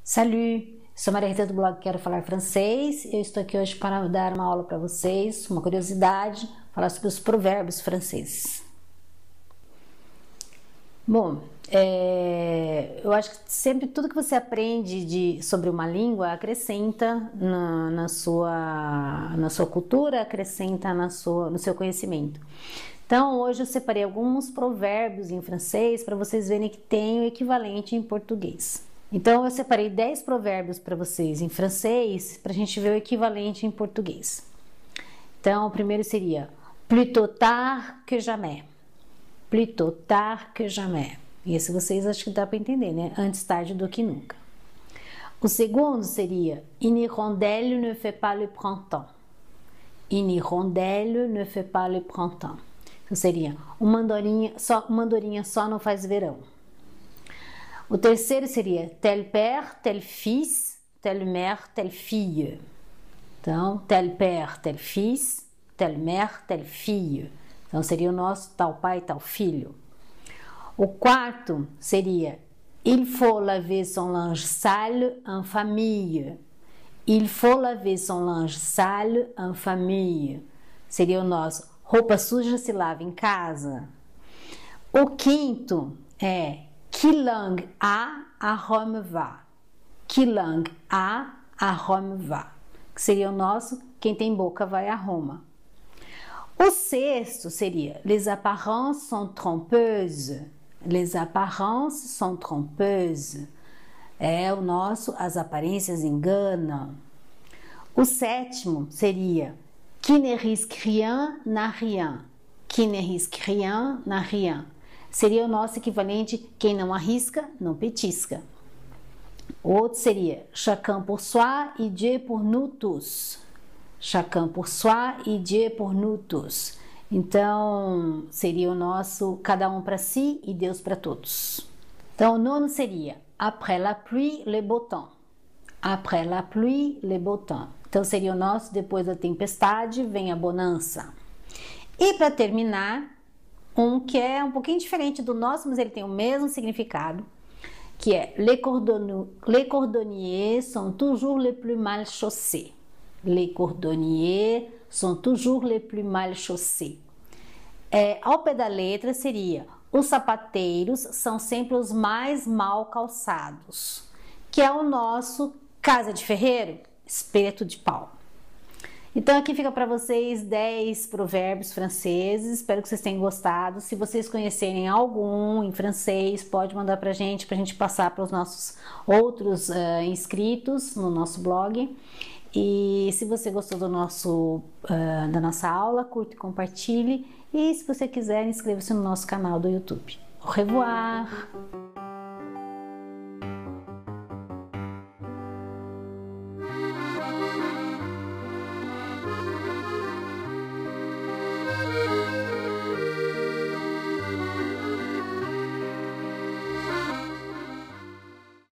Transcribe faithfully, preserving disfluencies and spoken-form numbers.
Salut! Sou Maria Rita do blog Quero Falar Francês. Eu estou aqui hoje para dar uma aula para vocês, uma curiosidade, falar sobre os provérbios franceses. Bom, é, eu acho que sempre tudo que você aprende de, sobre uma língua acrescenta na, na, sua, na sua cultura, acrescenta na sua, no seu conhecimento. Então, hoje eu separei alguns provérbios em francês para vocês verem que tem o equivalente em português. Então, eu separei dez provérbios para vocês em francês, para a gente ver o equivalente em português. Então, o primeiro seria plutôt tard que jamais. Plutôt tard que jamais. Esse vocês acho que dá para entender, né? Antes tarde do que nunca. O segundo seria une hirondelle ne fait pas le printemps. Une hirondelle ne fait pas le printemps. Então, seria uma andorinha só, uma andorinha só não faz verão. O terceiro seria tel père, tel fils, telle mère, telle fille. Então, tel père, tel fils, telle mère, telle fille. Então, seria o nosso tal pai, tal filho. O quarto seria il faut laver son linge sale en famille. Il faut laver son linge sale en famille. Seria o nosso roupa suja se lava em casa. O quinto é qui langue a, à Rome va. Qui langue a, à Rome va. Que seria o nosso quem tem boca vai a Roma. O sexto seria les apparences sont trompeuses. Les apparences sont trompeuses. É o nosso as aparências enganam. O sétimo seria qui ne risque rien n'a rien. Qui ne risque rien n'a rien. Seria o nosso equivalente quem não arrisca, não petisca. O outro seria chacun pour soi et Dieu pour nous tous. Chacun pour soi et Dieu pour nous tous. Então, seria o nosso cada um para si e Deus para todos. Então, o nono seria après la pluie, le beau temps. Après la pluie, le beau temps. Então, seria o nosso depois da tempestade, vem a bonança. E para terminar, um que é um pouquinho diferente do nosso, mas ele tem o mesmo significado, que é les cordonniers, les cordonniers sont toujours les plus mal chaussés. Les cordonniers sont toujours les plus mal chaussés. É, ao pé da letra seria os sapateiros são sempre os mais mal calçados, que é o nosso casa de ferreiro, espeto de pau. Então aqui fica para vocês dez provérbios franceses, espero que vocês tenham gostado. Se vocês conhecerem algum em francês, pode mandar para a gente, para a gente passar para os nossos outros uh, inscritos no nosso blog. E se você gostou do nosso, uh, da nossa aula, curte e compartilhe. E se você quiser, inscreva-se no nosso canal do YouTube. Au revoir!